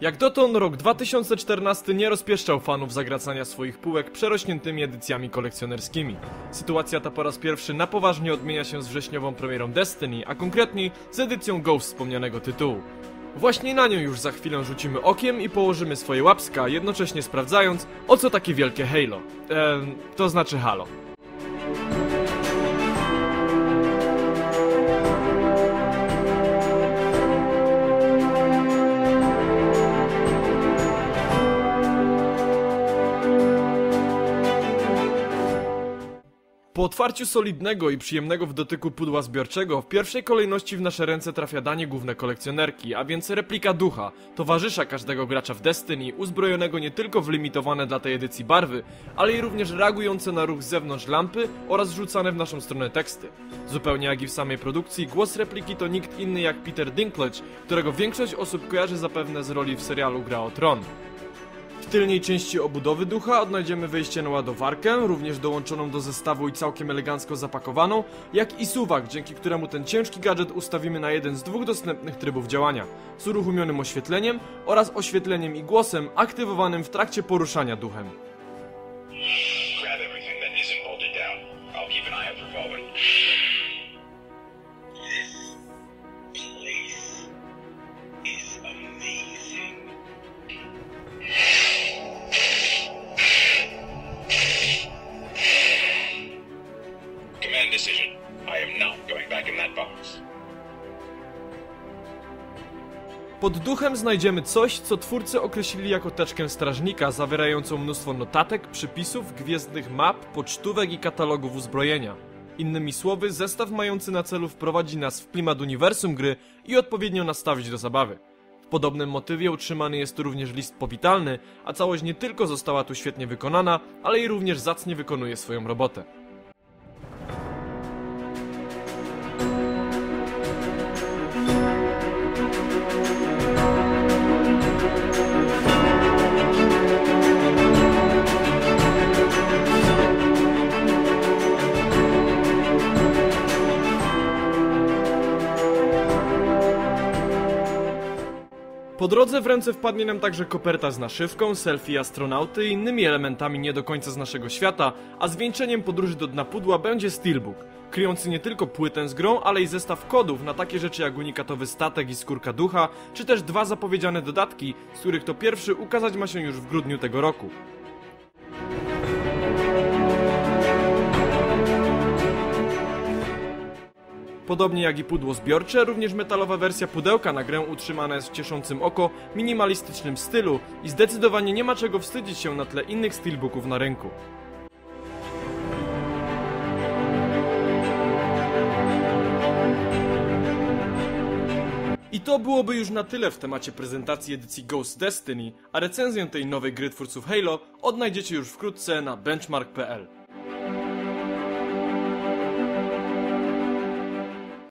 Jak dotąd rok 2014 nie rozpieszczał fanów zagracania swoich półek przerośniętymi edycjami kolekcjonerskimi. Sytuacja ta po raz pierwszy na poważnie odmienia się z wrześniową premierą Destiny, a konkretniej z edycją Ghost wspomnianego tytułu. Właśnie na nią już za chwilę rzucimy okiem i położymy swoje łapska, jednocześnie sprawdzając, o co takie wielkie Halo. To znaczy Halo. Po otwarciu solidnego i przyjemnego w dotyku pudła zbiorczego, w pierwszej kolejności w nasze ręce trafia danie główne kolekcjonerki, a więc replika ducha, towarzysza każdego gracza w Destiny, uzbrojonego nie tylko w limitowane dla tej edycji barwy, ale i również reagujące na ruch z zewnątrz lampy oraz rzucane w naszą stronę teksty. Zupełnie jak i w samej produkcji, głos repliki to nikt inny jak Peter Dinklage, którego większość osób kojarzy zapewne z roli w serialu Gra o Tron. W tylnej części obudowy ducha odnajdziemy wejście na ładowarkę, również dołączoną do zestawu i całkiem elegancko zapakowaną, jak i suwak, dzięki któremu ten ciężki gadżet ustawimy na jeden z dwóch dostępnych trybów działania, z uruchomionym oświetleniem oraz oświetleniem i głosem aktywowanym w trakcie poruszania duchem. Pod duchem znajdziemy coś, co twórcy określili jako teczkę strażnika, zawierającą mnóstwo notatek, przypisów, gwiezdnych map, pocztówek i katalogów uzbrojenia. Innymi słowy, zestaw mający na celu wprowadzić nas w klimat uniwersum gry i odpowiednio nastawić do zabawy. W podobnym motywie utrzymany jest tu również list powitalny, a całość nie tylko została tu świetnie wykonana, ale i również zacnie wykonuje swoją robotę. Po drodze w ręce wpadnie nam także koperta z naszywką, selfie astronauty i innymi elementami nie do końca z naszego świata, a zwieńczeniem podróży do dna pudła będzie Steelbook, kryjący nie tylko płytę z grą, ale i zestaw kodów na takie rzeczy jak unikatowy statek i skórka ducha, czy też dwa zapowiedziane dodatki, z których to pierwszy ukazać ma się już w grudniu tego roku. Podobnie jak i pudło zbiorcze, również metalowa wersja pudełka na grę utrzymana jest w cieszącym oko minimalistycznym stylu i zdecydowanie nie ma czego wstydzić się na tle innych steelbooków na rynku. I to byłoby już na tyle w temacie prezentacji edycji Ghost Destiny, a recenzję tej nowej gry twórców Halo odnajdziecie już wkrótce na benchmark.pl.